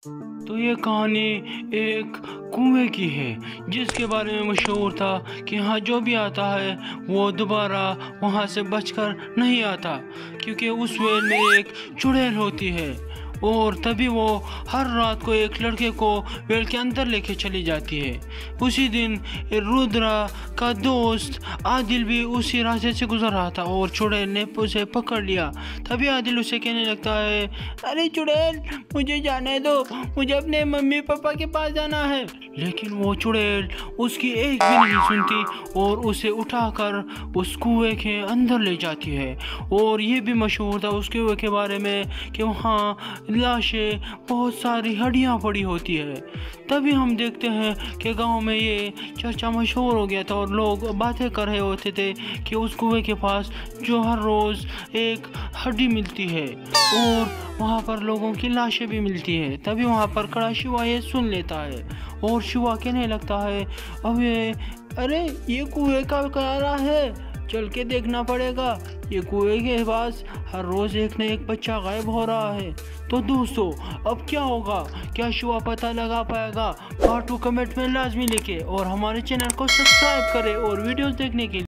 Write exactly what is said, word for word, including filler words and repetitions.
तो ये कहानी एक कुएं की है जिसके बारे में मशहूर था कि हाँ जो भी आता है वो दोबारा वहाँ से बचकर नहीं आता, क्योंकि उस वेल में एक चुड़ैल होती है और तभी वो हर रात को एक लड़के को वेल के अंदर लेके चली जाती है। उसी दिन रुद्रा का दोस्त आदिल भी उसी रास्ते से गुजर रहा था और चुड़ैल ने उसे पकड़ लिया। तभी आदिल उसे कहने लगता है, अरे चुड़ैल मुझे जाने दो, मुझे अपने मम्मी पापा के पास जाना है। लेकिन वो चुड़ैल उसकी एक भी नहीं सुनती और उसे उठाकर उस कुएं के अंदर ले जाती है। और ये भी मशहूर था उस कुएं के बारे में कि वहाँ लाशें बहुत सारी हड्डियाँ पड़ी होती है। तभी हम देखते हैं कि गांव में ये चर्चा मशहूर हो गया था और लोग बातें कर रहे होते थे कि उस कुएं के पास जो हर रोज़ एक हड्डी मिलती है और वहाँ पर लोगों की लाशें भी मिलती है। तभी वहाँ पर खड़ा शिवा ये सुन लेता है और शिवा कहने लगता है, अबे अरे ये कुएं का किनारा है, चल के देखना पड़ेगा। ये कुएं के पास हर रोज़ एक न एक बच्चा गायब हो रहा है। तो दोस्तों अब क्या होगा, क्या शिवा पता लगा पाएगा? पार्ट टू कमेंट में लाजमी लिखे और हमारे चैनल को सब्सक्राइब करें और वीडियोस देखने के लिए